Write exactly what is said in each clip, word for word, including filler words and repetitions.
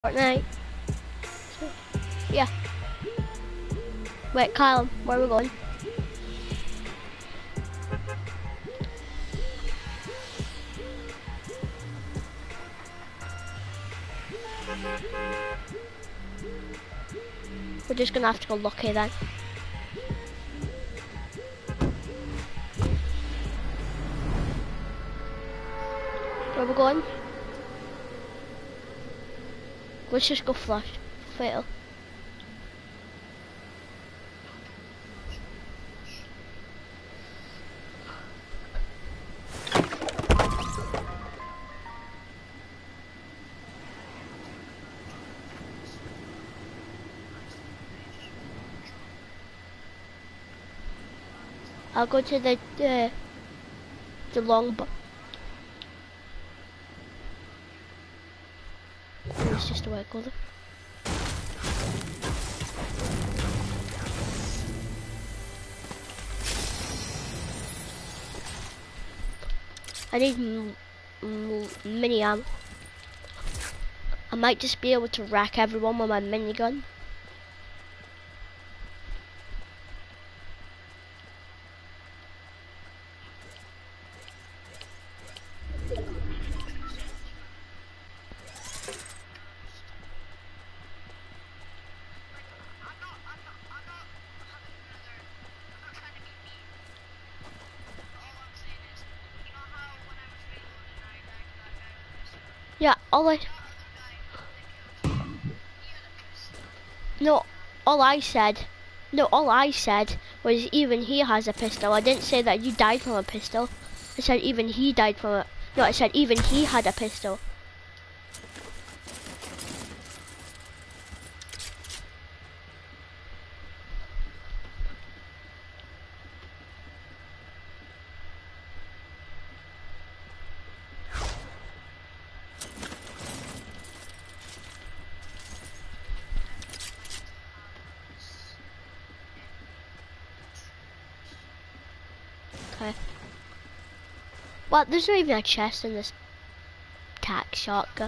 Fortnite. Yeah. Wait, Kyle, where are we going? We're just gonna have to go lucky then. Where are we going? Let's just go flush. Fatal. I'll go to the uh, the long bu- It's just a white colour. I need m m mini ammo. I might just be able to rack everyone with my minigun. Yeah, all I no, all I said, no, all I said was even he has a pistol. I didn't say that you died from a pistol. I said even he died from it. No, I said even he had a pistol. Okay. Well, there's not even a chest in this tack shotgun.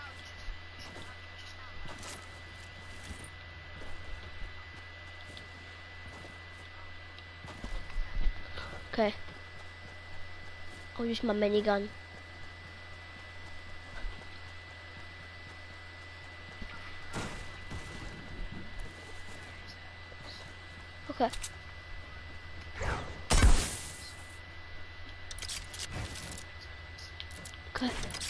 Okay. I'll use my minigun. Okay. Okay.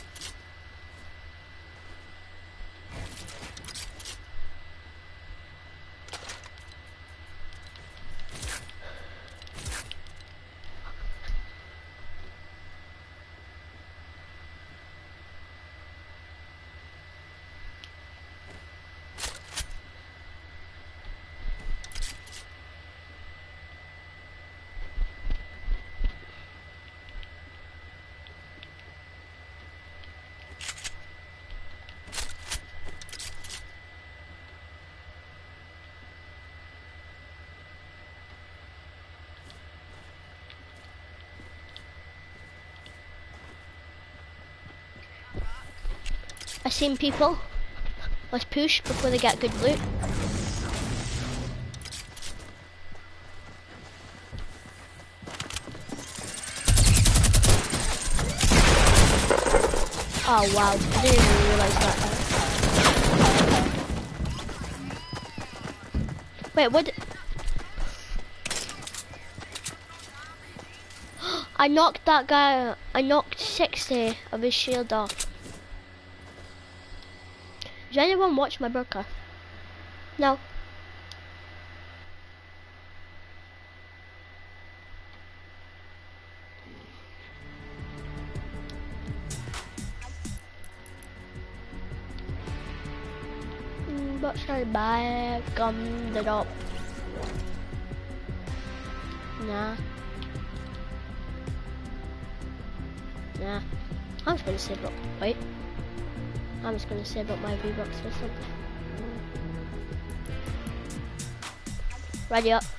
I seen people. Let's push before they get good loot. Oh wow, I didn't even realise that. Wait, what? I knocked that guy, I knocked sixty of his shield off. Does anyone watch my broadcast? No. Mm, but should I buy gum the top? Nah. Nah. I'm just gonna save up. Wait. I'm just gonna save up my V-Bucks for something. Ready up.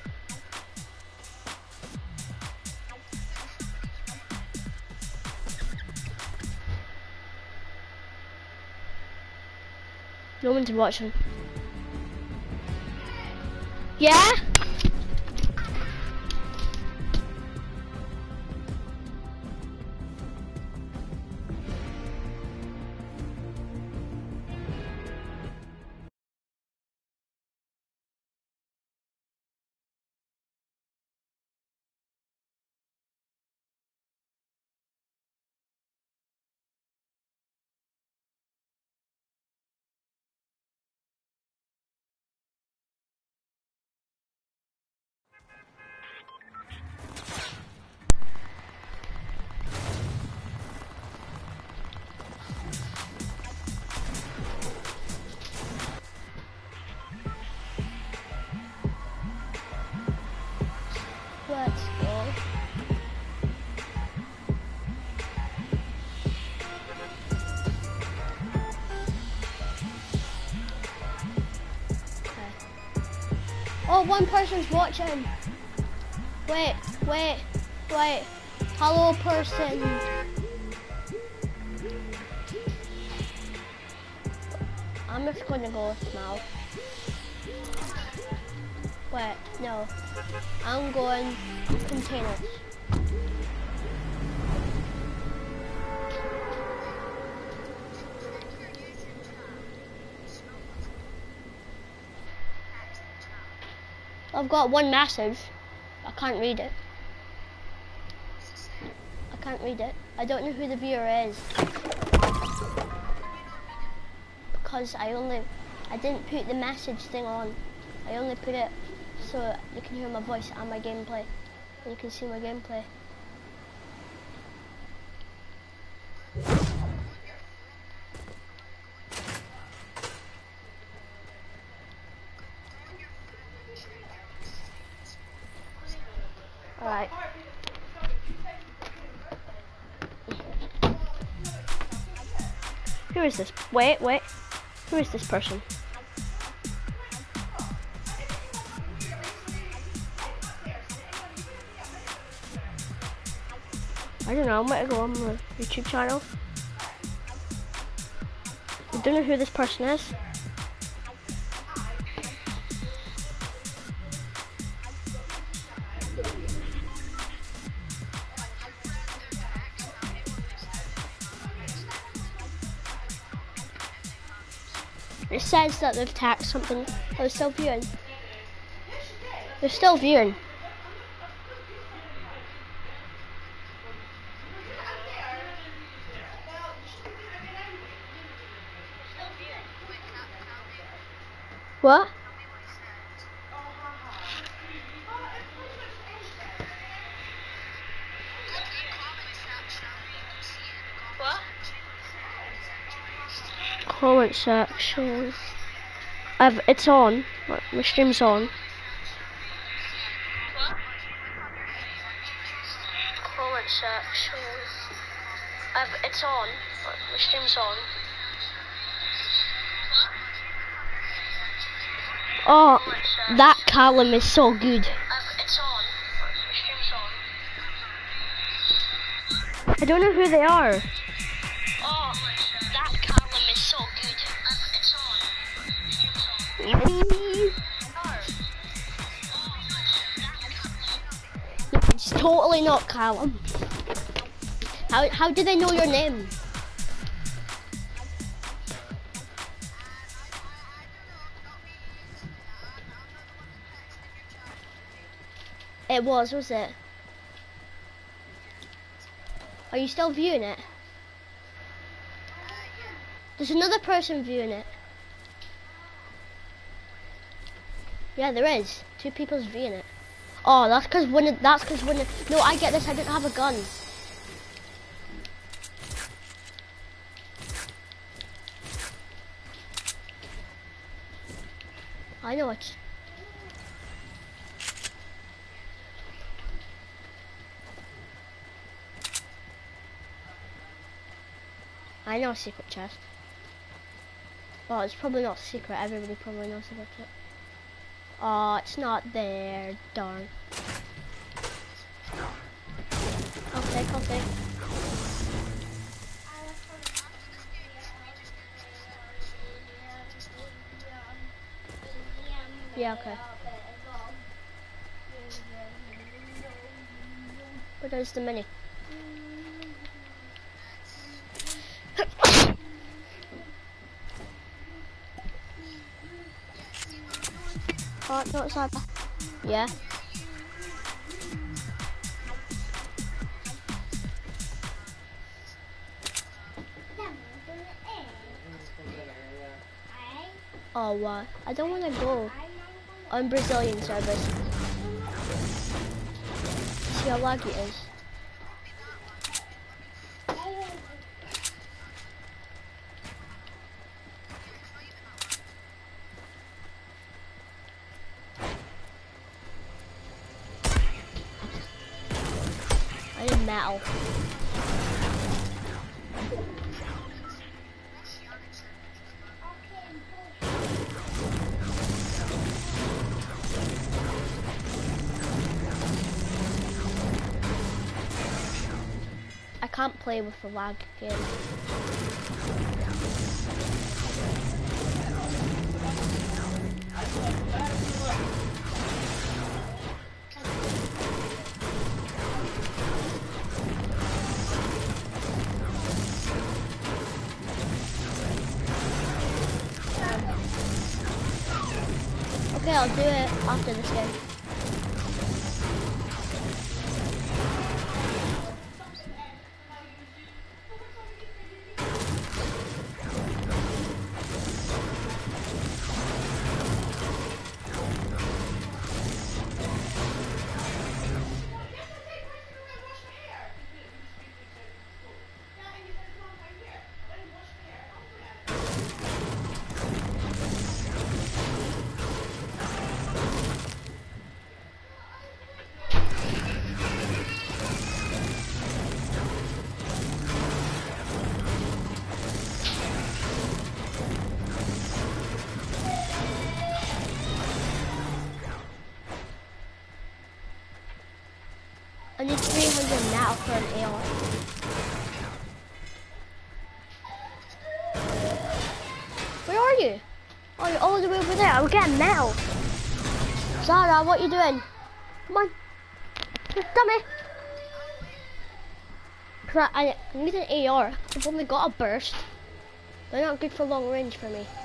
No one's watching. Yeah? Let's go. Okay. Oh, one person's watching. Wait, wait, wait. Hello, person. I'm just gonna go with now. Wait, no. I'm going containers. I've got one message. I can't read it. I can't read it. I don't know who the viewer is. Because I only, I didn't put the message thing on. I only put it so you can hear my voice and my gameplay. And you can see my gameplay. Alright. Who is this? Wait, wait. Who is this person? I don't know, I'm gonna go on my YouTube channel. I don't know who this person is. It says that they've tagged something. They're still viewing. They're still viewing. What? What? Comment section. I've, it's on. My stream's on. What? Comment section. I've, it's on. My stream's on. Oh, that Callum is so good. It's on. I don't know who they are. Oh, that Callum is so good. It's totally not Callum. How how do they know your name? It was, was it? Are you still viewing it? There's another person viewing it. Yeah, there is. Two people's viewing it. Oh, that's because one of, that's because one of, no, I get this, I didn't have a gun. I know it. I know a secret chest. Well, it's probably not secret. Everybody probably knows about it. Oh, it's not there. Darn. I'll take, I'll take. Yeah, okay. But there's the mini. Oh, no, it's not. Yeah. Oh, what? I don't want to go on Brazilian service. See how laggy it is. I need metal. I can't play with the lag game. Okay, I'll do it after this game. I need three hundred now for an A R. Where are you? Oh, you're all the way over there. I'm getting metal. Zara, what are you doing? Come on. Dummy. Crap, I need an A R. I've only got a burst. They're not good for long range for me.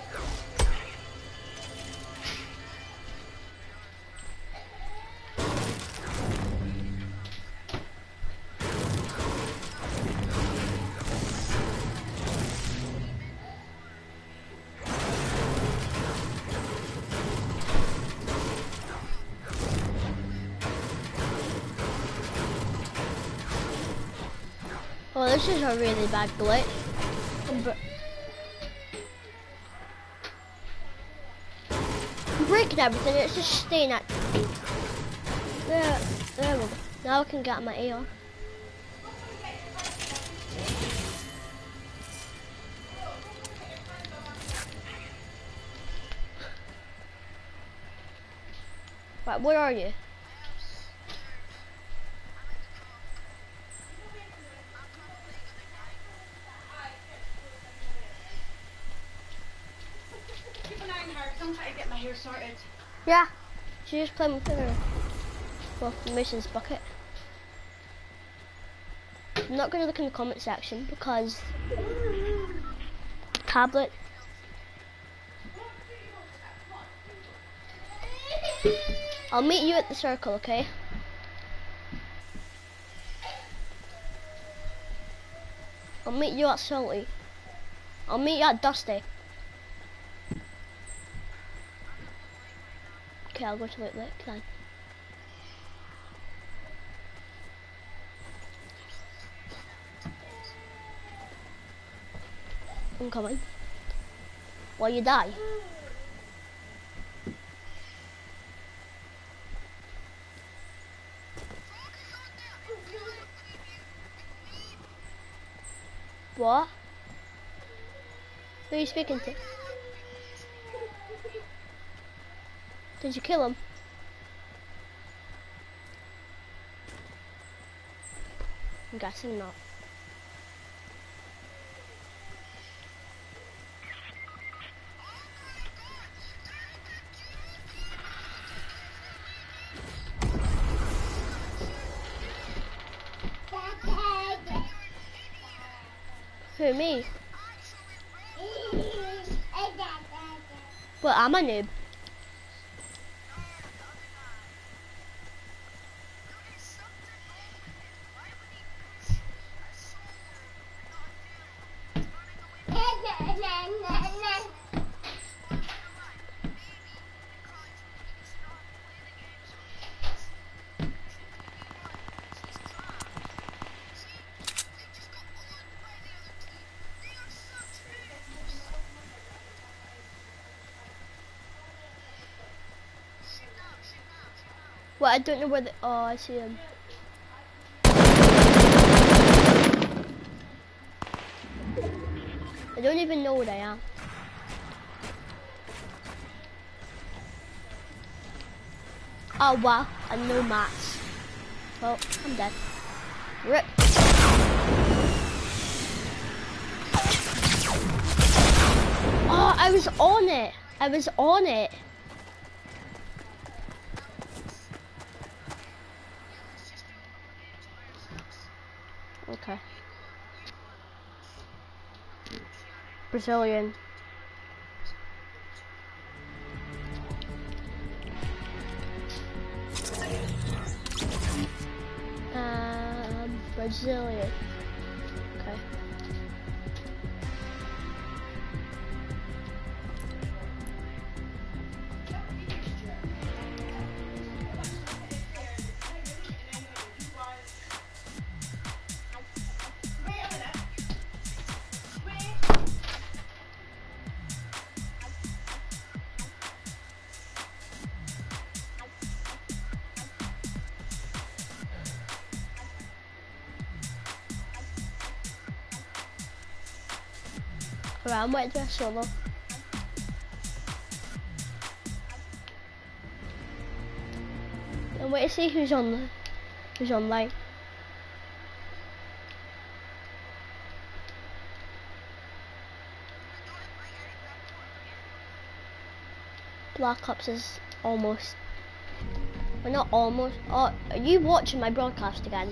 Oh, this is a really bad glitch. I'm, I'm breaking everything, it's just staying at... There, there we go. Now I can get my A R. Right, where are you? I'm trying to get my hair sorted. Yeah, she just playing with her. Well, Mason's bucket. I'm not going to look in the comment section because tablet. I'll meet you at the circle, okay? I'll meet you at Salty. I'll meet you at Dusty. Okay, I'll go to Lake Lake then. I'm coming. Will you die? What? Who are you speaking to? Did you kill him? I'm guessing not. Who, me? Well, I'm a noob. Well, I don't know where the. Oh, I see him. I don't even know where I am. Oh wow, and no mats. Well, I'm dead. Rip. Oh, I was on it. I was on it. Okay. Brazilian. Um, Brazilian. Okay. Alright, I'm waiting to a solo. I'm waiting to see who's on who's online. Black Ops is almost. We're not almost. Oh, are you watching my broadcast again?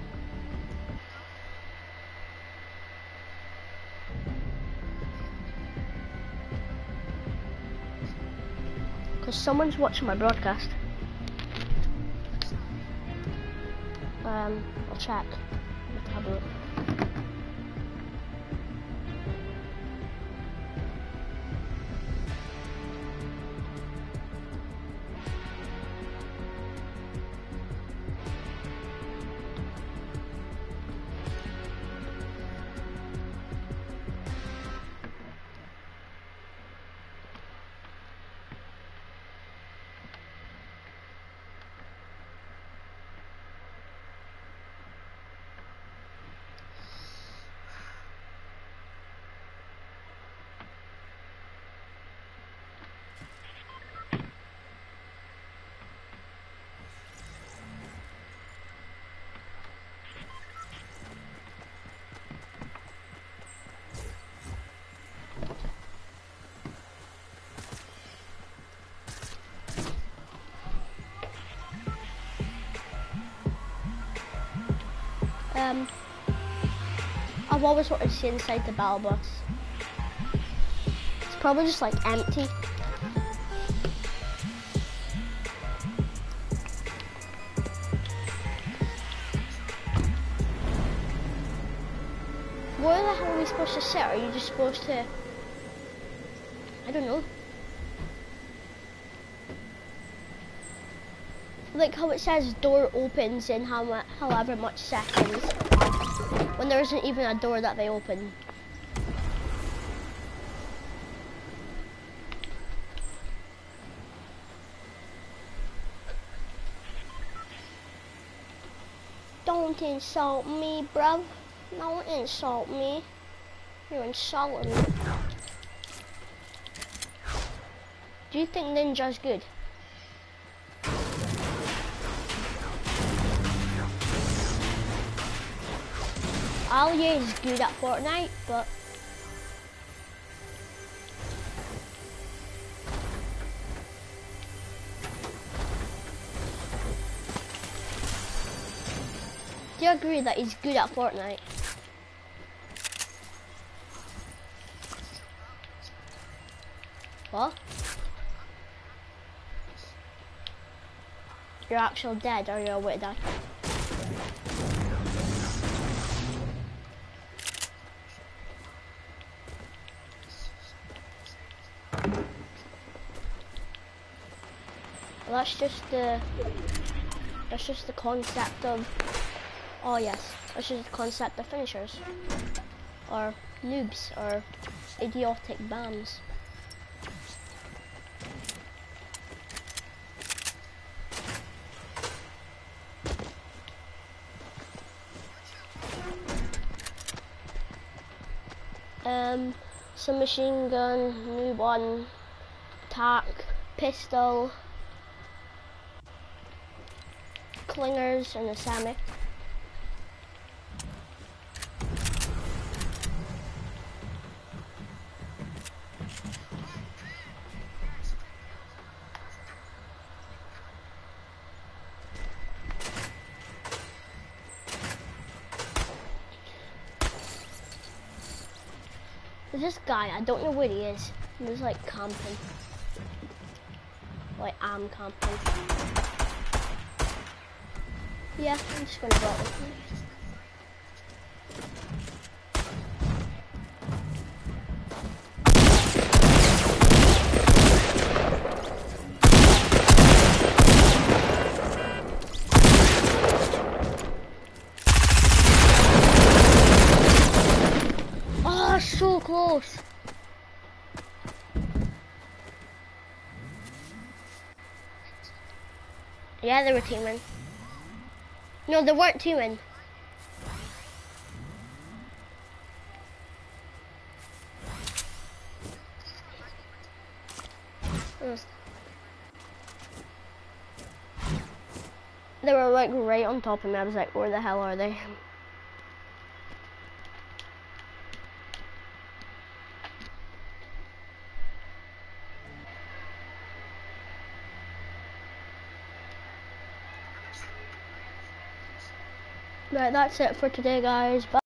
Because someone's watching my broadcast. Um, I'll check. Let's have a look. Um, I've always wanted to see inside the battle bus. It's probably just like empty. Where the hell are we supposed to sit? Are you just supposed to? I don't know. Like how it says door opens in how mu however much seconds, when there isn't even a door that they open. Don't insult me, bruv. Don't insult me. You're insulting me. Do you think Ninja's good? Alia is good at Fortnite, but do you agree that he's good at Fortnite? What? You're actually dead or you're away dead? Well, that's just the that's just the concept of oh yes, that's just the concept of finishers or noobs or idiotic bams. Um, submachine gun, noob one, tac, pistol, clingers, and a Sami. There's this guy, I don't know where he is. He was like camping. Like I'm camping. Yeah, I'm just gonna go out with him. Oh, so close. Yeah, they were teaming. No, they weren't teaming. Mm. They were like right on top of me. I was like, where the hell are they? Right, that's it for today, guys. Bye.